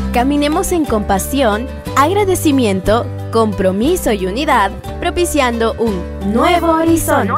Caminemos en compasión, agradecimiento, compromiso y unidad, propiciando un nuevo horizonte.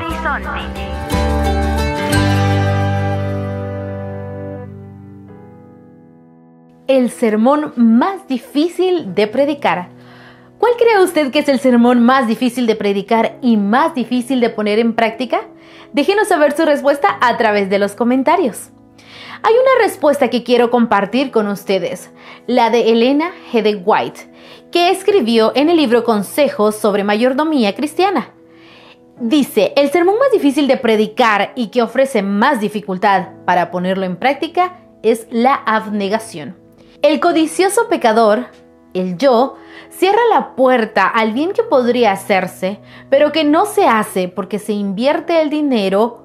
El sermón más difícil de predicar. ¿Cuál cree usted que es el sermón más difícil de predicar y más difícil de poner en práctica? Déjenos saber su respuesta a través de los comentarios. Hay una respuesta que quiero compartir con ustedes, la de Ellen G. White, que escribió en el libro Consejos sobre Mayordomía Cristiana. Dice, el sermón más difícil de predicar y que ofrece más dificultad para ponerlo en práctica es la abnegación. El codicioso pecador, el yo, cierra la puerta al bien que podría hacerse, pero que no se hace porque se invierte el dinero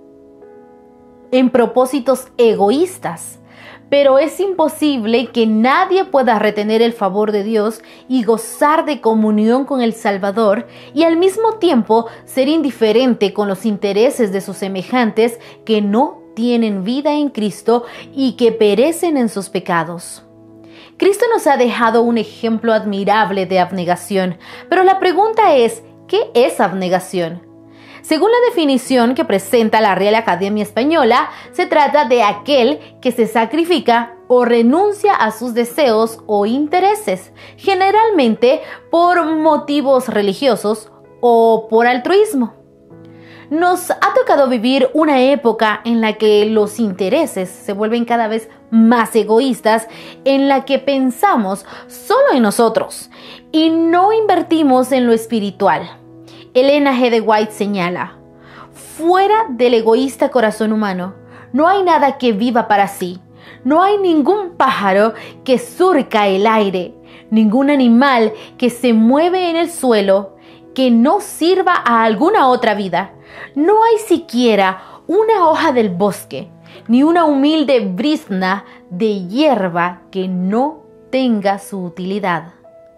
en propósitos egoístas. Pero es imposible que nadie pueda retener el favor de Dios y gozar de comunión con el Salvador y al mismo tiempo ser indiferente con los intereses de sus semejantes que no tienen vida en Cristo y que perecen en sus pecados. Cristo nos ha dejado un ejemplo admirable de abnegación, pero la pregunta es, ¿qué es abnegación? Según la definición que presenta la Real Academia Española, se trata de aquel que se sacrifica o renuncia a sus deseos o intereses, generalmente por motivos religiosos o por altruismo. Nos ha tocado vivir una época en la que los intereses se vuelven cada vez más egoístas, en la que pensamos solo en nosotros y no invertimos en lo espiritual. Ellen G. White señala, fuera del egoísta corazón humano, no hay nada que viva para sí, no hay ningún pájaro que surca el aire, ningún animal que se mueve en el suelo, que no sirva a alguna otra vida. No hay siquiera una hoja del bosque, ni una humilde brizna de hierba que no tenga su utilidad.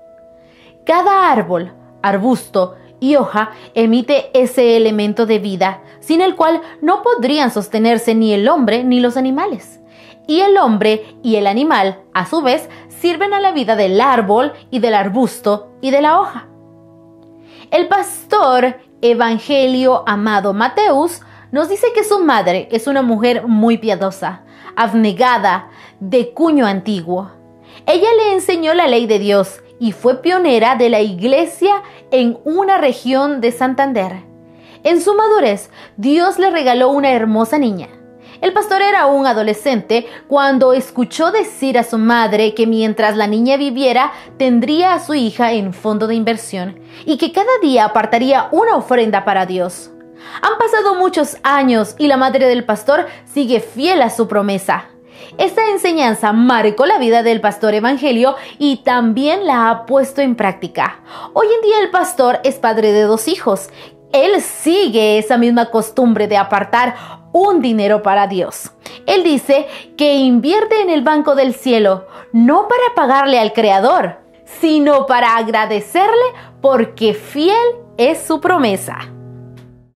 Cada árbol, arbusto y hoja emite ese elemento de vida, sin el cual no podrían sostenerse ni el hombre ni los animales. Y el hombre y el animal, a su vez, sirven a la vida del árbol y del arbusto y de la hoja. El pastor Evangelio Amado Mateus nos dice que su madre es una mujer muy piadosa, abnegada, de cuño antiguo. Ella le enseñó la ley de Dios y fue pionera de la iglesia en una región de Santander. En su madurez, Dios le regaló una hermosa niña. El pastor era un adolescente cuando escuchó decir a su madre que mientras la niña viviera, tendría a su hija en fondo de inversión y que cada día apartaría una ofrenda para Dios. Han pasado muchos años y la madre del pastor sigue fiel a su promesa. Esta enseñanza marcó la vida del pastor Evangelio y también la ha puesto en práctica. Hoy en día el pastor es padre de 2 hijos. Él sigue esa misma costumbre de apartar un dinero para Dios. Él dice que invierte en el banco del cielo, no para pagarle al Creador, sino para agradecerle porque fiel es su promesa.